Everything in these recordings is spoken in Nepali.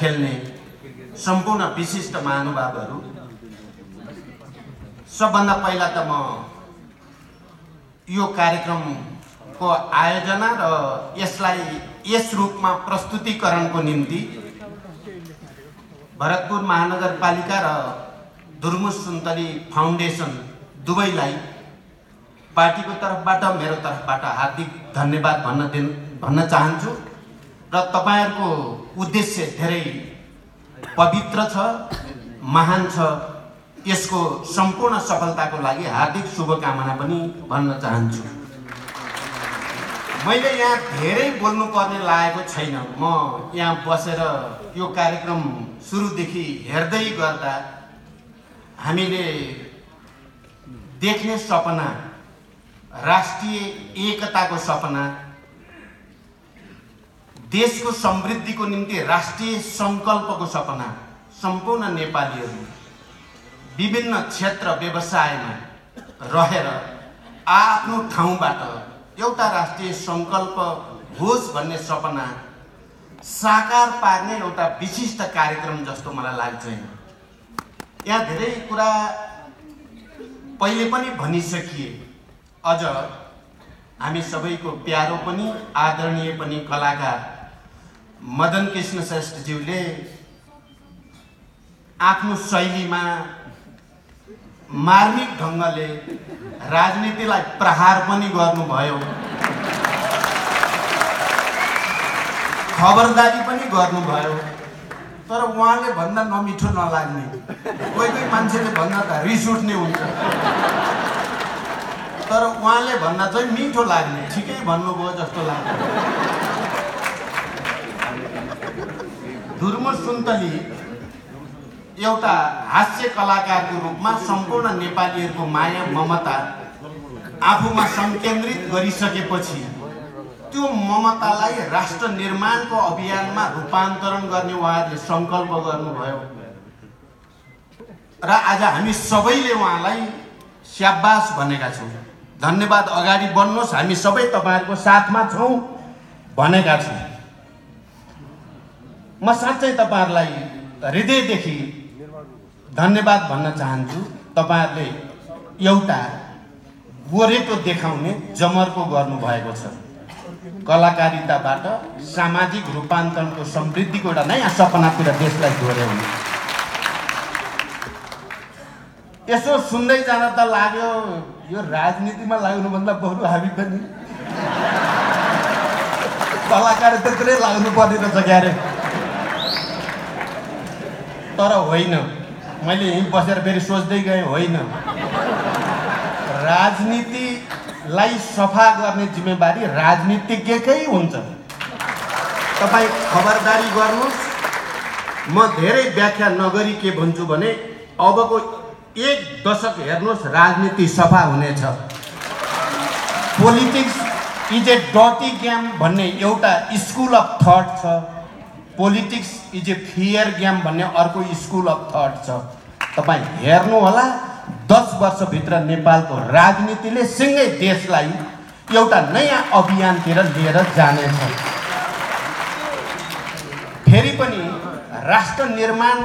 खेल्ने सम्पूर्ण विशिष्ट महानुभावहरू, सबभन्दा पहिला त म यो कार्यक्रमको आयोजना र यसलाई यस रूपमा प्रस्तुतिकरणको निम्ति भरतपुर महानगरपालिका र दुर्मुस सुन्तली फाउन्डेसन दुवैलाई पार्टीको तर्फबाट मेरो तर्फबाट हार्दिक धन्यवाद भन्न चाहन्छु र तपाईहरुको उद्देश्य धेरै पवित्र छ, महान छ। यसको सम्पूर्ण सफलताको लागि हार्दिक शुभकामना पनि भन्न चाहन्छु। मैले यहाँ धेरै बोल्नु पर्ने लागेको छैन। म यहाँ बसेर यो कार्यक्रम सुरुदेखि हेर्दै गर्दा हामीले देख्ने सपना, राष्ट्रिय एकताको सपना, देशको समृद्धिको निम्ति राष्ट्रिय संकल्पको सपना सम्पूर्ण नेपालीहरू विभिन्न क्षेत्र व्यवसायमा रहेर आफ्नो ठाउँबाट एउटा राष्ट्रिय संकल्प होस् भन्ने सपना साकार पार्ने एउटा विशिष्ट कार्यक्रम जस्तो मलाई लाग्छ। यहाँ धेरै कुरा पहिले पनि भनिसकिए। अझ हामी सबैको प्यारो पनि आदरणीय पनि कलाकार मदन कृष्ण श्रेष्ठज्यूले आफ्नो शैलीमा मार्मिक ढङ्गले राजनीतिलाई प्रहार पनि गर्नुभयो, खबरदारी पनि गर्नुभयो। तर उहाँले भन्दा नमिठो नलाग्ने, कोही कोही मान्छेले भन्दा त रिस उठ्ने हुन्छ, तर उहाँले भन्दा चाहिँ मिठो लाग्ने, ठिकै भन्नुभयो जस्तो लाग्छ। दुर्मुस सुन्तली एउटा हास्य कलाकारको रूपमा सम्पूर्ण नेपालीहरूको माया ममता आफूमा संकेन्द्रित गरिसकेपछि त्यो ममतालाई राष्ट्र निर्माणको अभियानमा रूपान्तरण गर्ने उहाँले संकल्प गर्नुभयो र आज हामी सबैले उहाँलाई स्याबास भनेका छौँ। धन्यवाद, अगाडि बढ्नुहोस्, हामी सबै तपाईहरुको साथमा छौँ भनेका छौँ। म साँच्चै तपाईहरुलाई हृदयदेखि धन्यवाद भन्न चाहन्छु। तपाईहरुले एउटा गोरेटो देखाउने जमर्को गर्नुभएको छ। कलाकारिताबाट सामाजिक रूपान्तरणको समृद्धिको एउटा नयाँ सपनातिर देशलाई डोर्याउने। यसो सुन्दै जाँदा त लाग्यो यो राजनीतिमा लाग्नुभन्दा बरु हामी पनि कलाकारितातिरै लाग्नु पर्ने रहेछ क्यारे। तर होइन, मैले यहीँ बसेर फेरि सोच्दै गएँ, होइन, राजनीतिलाई सफा गर्ने जिम्मेवारी राजनीतिज्ञकै हुन्छ। तपाईँ खबरदारी गर्नुहोस्। म धेरै व्याख्या नगरी के भन्छु भने अबको 1 दशक हेर्नुहोस्, राजनीति सफा हुनेछ। Politics is a dirty game भन्ने एउटा स्कुल अफ थट छ, politics is a fear game भन्ने अर्को स्कुल अफ थट छ। तपाईँ हेर्नु होला, 10 वर्षभित्र नेपालको राजनीतिले सिँगै देशलाई एउटा नयाँ अभियानतिर लिएर जानेछ। फेरि पनि राष्ट्र निर्माण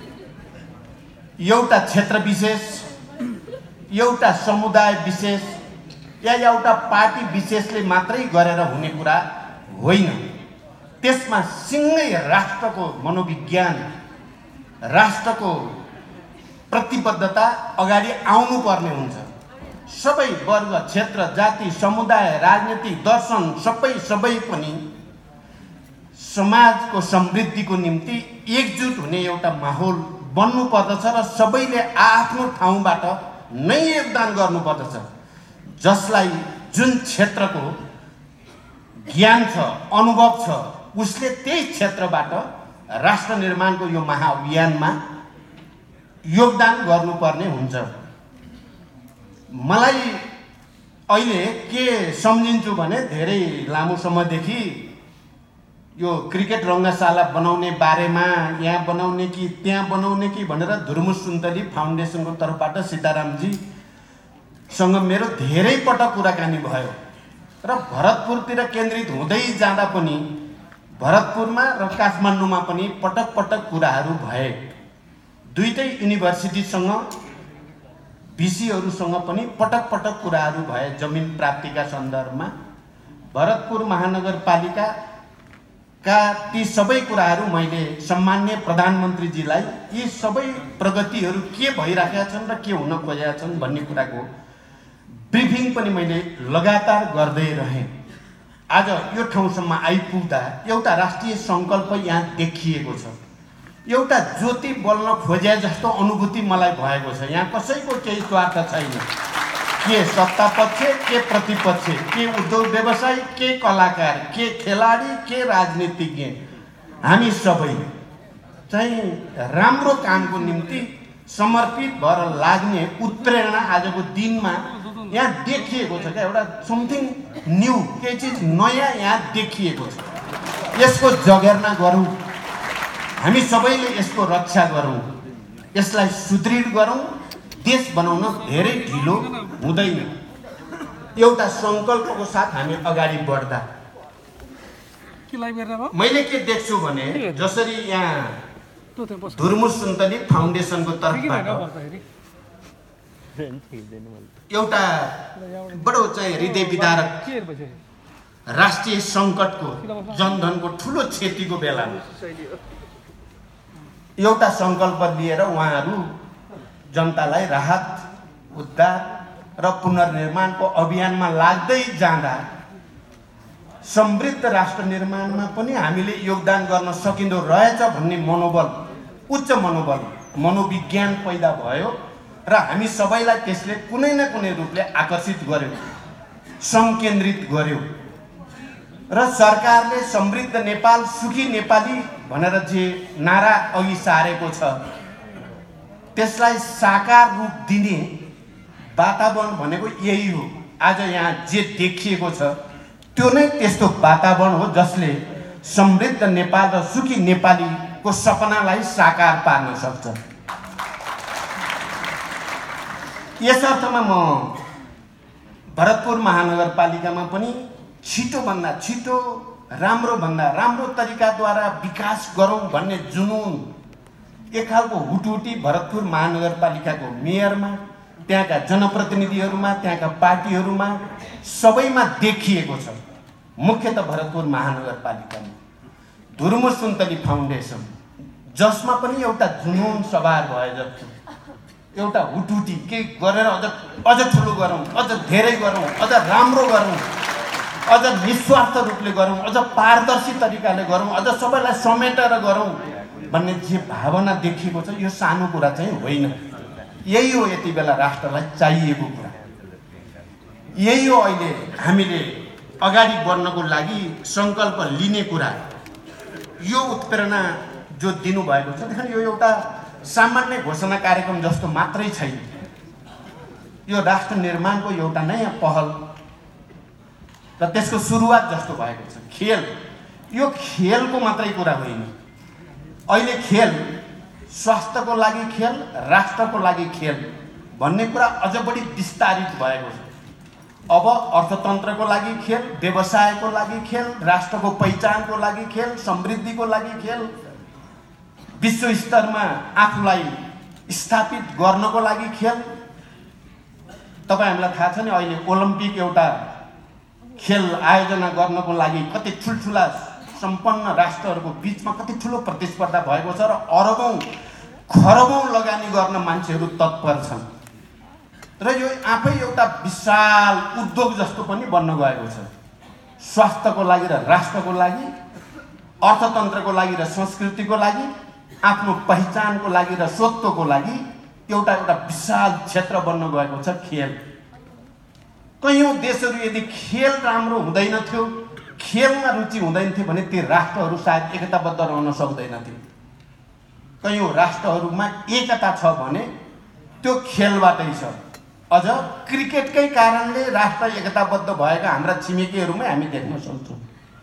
एउटा क्षेत्र विशेष, एउटा समुदाय विशेष या एउटा पार्टी विशेषले मात्रै गरेर हुने कुरा होइन। त्यसमा सिँगै राष्ट्रको मनोविज्ञान, राष्ट्रको प्रतिबद्धता अगाडि आउनुपर्ने हुन्छ। सबै वर्ग, क्षेत्र, जाति, समुदाय, राजनीतिक दर्शन सबै पनि समाजको समृद्धिको निम्ति एकजुट हुने एउटा माहौल बन्नु पर्दछ र सबैले आफ्नो ठाउँबाट नै योगदान गर्नुपर्दछ। जसलाई जुन क्षेत्रको ज्ञान छ, अनुभव छ, उसले त्यही क्षेत्रबाट राष्ट्र निर्माणको यो महाअभियानमा योगदान गर्नुपर्ने हुन्छ। मलाई अहिले के सम्झिन्छु भने धेरै लामो समयदेखि यो क्रिकेट रङ्गशाला बनाउने बारेमा, यहाँ बनाउने कि त्यहाँ बनाउने कि भनेर दुर्मुस सुन्तली फाउन्डेसनको तर्फबाट सीतारामजीसँग मेरो धेरै पटक कुराकानी भयो र भरतपुरतिर केन्द्रित हुँदै जाँदा पनि भरतपुरमा र काठमाडौँमा पनि पटक पटक कुराहरू भए। दुईटै युनिभर्सिटीसँग भिसीहरूसँग पनि पटक पटक कुराहरू भए जमिन प्राप्तिका सन्दर्भमा। भरतपुर महानगरपालिकाका ती सबै कुराहरू मैले सम्माननीय प्रधानमन्त्रीजीलाई यी सबै प्रगतिहरू के भइराखेका छन् र के हुन खोजेका छन् भन्ने कुराको ब्रिफिङ पनि मैले लगातार गर्दै रहेँ। आज यो ठाउँसम्म आइपुग्दा एउटा राष्ट्रिय सङ्कल्प यहाँ देखिएको छ, एउटा ज्योति बल्न खोजे जस्तो अनुभूति मलाई भएको छ। यहाँ कसैको केही स्वार्थ छैन, के सत्ता पक्ष, के प्रतिपक्ष, के उद्योग व्यवसाय, के कलाकार, के खेलाडी, के राजनीतिज्ञ, हामी सबै चाहिँ राम्रो कामको निम्ति समर्पित भएर लाग्ने उत्प्रेरणा आजको दिनमा यहाँ देखिएको छ। क्या एउटा समथिङ न्यू, केही चिज नयाँ यहाँ देखिएको छ। यसको जगेर्ना गरौँ, हामी सबैले यसको रक्षा गरौँ, यसलाई सुदृढ गरौँ। देश बनाउन धेरै ढिलो हुँदैन। एउटा सङ्कल्पको साथ हामी अगाडि बढ्दा मैले के देख्छु भने जसरी यहाँ धुर्मुस सुन्तली फाउन्डेसनको तर्फबाट एउटा बडो चाहिँ हृदय विदारक राष्ट्रिय सङ्कटको जनधनको ठुलो क्षतिको बेलामा एउटा सङ्कल्प लिएर उहाँहरू जनतालाई राहत, उद्धार र पुनर्निर्माणको अभियानमा लाग्दै जाँदा समृद्ध राष्ट्र निर्माणमा पनि हामीले योगदान गर्न सकिँदो रहेछ भन्ने मनोबल, उच्च मनोबल, मनोविज्ञान पैदा भयो र हामी सबैलाई त्यसले कुनै न कुनै रूपले आकर्षित गर्यो, संकेन्द्रित गर्यो र सरकारले समृद्ध नेपाल, सुखी नेपाली भनेर जे नारा अघि सारेको छ त्यसलाई साकार रूप दिने वातावरण भनेको यही हो। आज यहाँ जे देखिएको छ त्यो नै त्यस्तो वातावरण हो जसले समृद्ध नेपाल र सुखी नेपालीको सपनालाई साकार पार्न सक्छ। यस अर्थमा म भरतपुर महानगरपालिकामा पनि छिटोभन्दा छिटो, राम्रोभन्दा राम्रो तरिकाद्वारा विकास गरौँ भन्ने जुनून, एक खालको हुटहुटी भरतपुर महानगरपालिकाको मेयरमा, त्यहाँका जनप्रतिनिधिहरूमा, त्यहाँका पार्टीहरूमा सबैमा देखिएको छ। मुख्यतः भरतपुर महानगरपालिकामा धुर्मुस सुन्तली फाउन्डेसन, जसमा पनि एउटा जुनून सवार भए जस्तो, एउटा हुटहुटी के गरेर अझ ठुलो गरौँ, अझ धेरै गरौँ, अझ राम्रो गरौँ, अझ निस्वार्थ रूपले गरौँ, अझ पारदर्शी तरिकाले गरौँ, अझ सबैलाई समेटेर गरौँ भन्ने जे भावना देखिएको छ यो सानो कुरा चाहिँ होइन। यही हो यति बेला राष्ट्रलाई चाहिएको कुरा, यही हो अहिले हामीले अगाडि बढ्नको लागि सङ्कल्प लिने कुरा। यो उत्प्रेरणा जो दिनुभएको छ देखि यो एउटा सामान्य घोषणा कार्यक्रम जस्तो मात्रै छैन, यो राष्ट्र निर्माणको एउटा नयाँ पहल र त्यसको सुरुवात जस्तो भएको छ। खेल, यो खेलको मात्रै कुरा होइन। अहिले खेल स्वास्थ्यको लागि खेल, राष्ट्रको लागि खेल भन्ने कुरा अझ बढी विस्तारित भएको छ। अब अर्थतन्त्रको लागि खेल, व्यवसायको लागि खेल, राष्ट्रको पहिचानको लागि खेल, समृद्धिको लागि खेल, विश्व स्तरमा आफूलाई स्थापित गर्नको लागि खेल। तपाईहरुलाई थाहा छ नि अहिले ओलम्पिक एउटा खेल आयोजना गर्नको लागि कति ठुलठुला सम्पन्न राष्ट्रहरूको बीचमा कति ठुलो प्रतिस्पर्धा भएको छ र अरबौं खरबौं लगानी गर्न मान्छेहरू तत्पर छन् र यो आफै एउटा विशाल उद्योग जस्तो पनि बन्न गएको छ। स्वास्थ्यको लागि र राष्ट्रको लागि, अर्थतन्त्रको लागि र संस्कृतिको लागि, आफ्नो पहिचानको लागि र स्वत्वको लागि एउटा विशाल क्षेत्र बन्न गएको छ खेल। कयौं देशहरू यदि खेल राम्रो हुँदैन थियो, खेलमा रुचि हुँदैन थियो भने ती राष्ट्रहरू सायद एकताबद्ध रहन सक्दैनथे। कयौं राष्ट्रहरूमा एकता छ भने त्यो खेलबाटै छ। अझ क्रिकेटकै कारणले राष्ट्र एकताबद्ध भएका हाम्रा छिमेकीहरूमै हामी देख्न सक्छौं।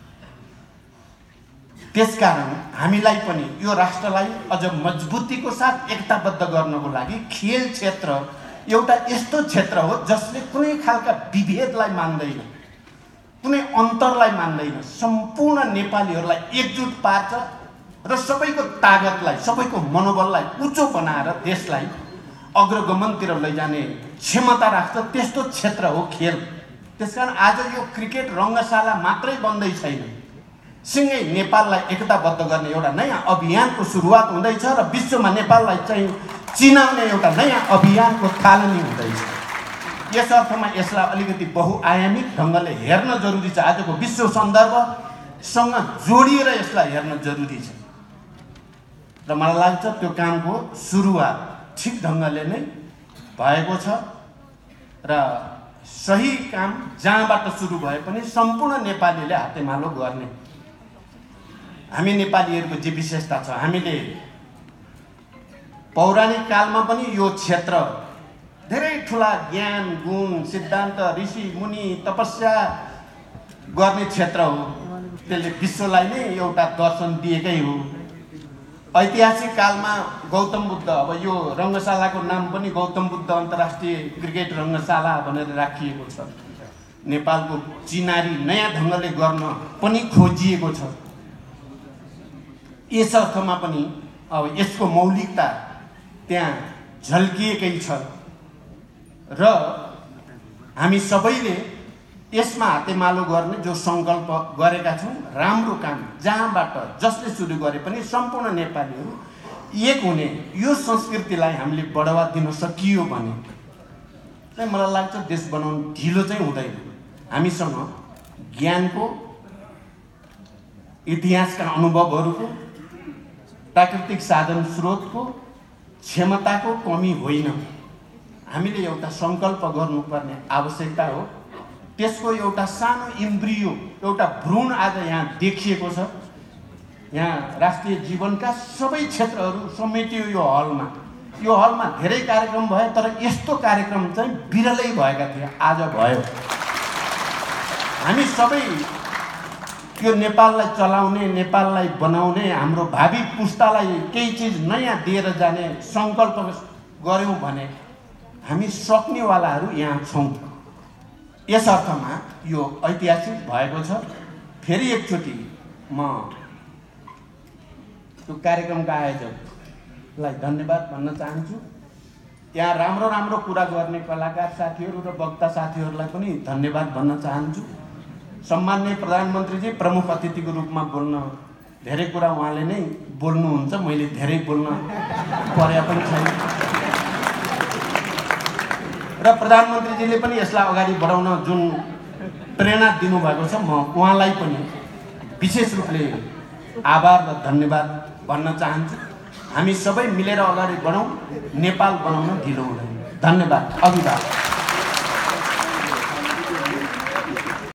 त्यसकारण हामीलाई पनि यो राष्ट्रलाई अझ मजबुतीको साथ एकताबद्ध गर्नको लागि खेल क्षेत्र एउटा यस्तो क्षेत्र हो जसले कुनै खालका विभेदलाई मान्दैन, कुनै अन्तरलाई मान्दैन, सम्पूर्ण नेपालीहरूलाई एकजुट पार्छ र सबैको तागतलाई, सबैको मनोबललाई उच्च बनाएर देशलाई अग्रगमनतिर लैजाने क्षमता राख्छ। त्यस्तो क्षेत्र हो खेल। त्यसकारण आज यो क्रिकेट रङ्गशाला मात्रै बन्दै छैन, सँगै नेपाललाई एकताबद्ध गर्ने एउटा नयाँ अभियानको सुरुवात हुँदैछ र विश्वमा नेपाललाई चाहिँ चिनाउने एउटा नयाँ अभियानको थालनी हुँदैछ। यस अर्थमा यसलाई अलिकति बहुआयामिक ढङ्गले हेर्न जरुरी छ। आजको विश्व सन्दर्भसँग जोडिएर यसलाई हेर्न जरुरी छ र मलाई लाग्छ त्यो कामको सुरुवात ठिक ढङ्गले नै भएको छ र सही काम जहाँबाट सुरु भए पनि सम्पूर्ण नेपालीले हातेमालो गर्ने। हामी नेपालीहरूको जे विशेषता छ, हामीले पौराणिक कालमा पनि यो क्षेत्र धेरै ठुला ज्ञान गुण सिद्धान्त ऋषि मुनि तपस्या गर्ने क्षेत्र हो। त्यसले विश्वलाई नै एउटा दर्शन दिएकै हो। ऐतिहासिक कालमा गौतम बुद्ध, अब यो रङ्गशालाको नाम पनि गौतम बुद्ध अन्तर्राष्ट्रिय क्रिकेट रङ्गशाला भनेर राखिएको छ। नेपालको चिनारी नयाँ ढङ्गले गर्न पनि खोजिएको छ। यस अर्थमा पनि अब यसको मौलिकता त्यहाँ झल्किएकै छ र हामी सबैले यसमा हातेमालो गर्ने जो सङ्कल्प गरेका छौँ, राम्रो काम जहाँबाट जसले सुरु गरे पनि सम्पूर्ण नेपालीहरू एक हुने यो संस्कृतिलाई हामीले बढावा दिन सकियो भने चाहिँ मलाई लाग्छ देश बनाउनु ढिलो चाहिँ हुँदैन। हामीसँग ज्ञानको, इतिहासका अनुभवहरूको, प्राकृतिक साधन स्रोतको, क्षमताको कमी होइन। हामीले एउटा सङ्कल्प गर्नुपर्ने आवश्यकता हो। त्यसको एउटा सानो इम्ब्रियो, एउटा भ्रूण आज यहाँ देखिएको छ। यहाँ राष्ट्रिय जीवनका सबै क्षेत्रहरू समेटियो यो हलमा। यो हलमा धेरै कार्यक्रम भयो, तर यस्तो कार्यक्रम चाहिँ बिरलै भएका थिए, आज भयो। हामी सबै यो नेपाललाई चलाउने, नेपाललाई बनाउने, हाम्रो भावी पुस्तालाई केही चिज नयाँ दिएर जाने सङ्कल्प गऱ्यौँ भने हामी सक्नेवालाहरू यहाँ छौँ। यस अर्थमा यो ऐतिहासिक भएको छ। फेरि एकचोटि म त्यो कार्यक्रमका आयोजकलाई धन्यवाद भन्न चाहन्छु। यहाँ राम्रो राम्रो कुरा गर्ने कलाकार साथीहरू र वक्ता साथीहरूलाई पनि धन्यवाद भन्न चाहन्छु। सम्माननीय प्रधानमन्त्रीजी प्रमुख अतिथिको रूपमा बोल्न धेरै कुरा उहाँले नै बोल्नुहुन्छ, मैले धेरै बोल्न परे पनि छैन र प्रधानमन्त्रीजीले पनि यसलाई अगाडि बढाउन जुन प्रेरणा दिनुभएको छ, म उहाँलाई पनि विशेष रूपले आभार र धन्यवाद भन्न चाहन्छु। हामी सबै मिलेर अगाडि बढौँ, नेपाल बनाउन ढिलो हुँदैन। धन्यवाद। अभिवादन।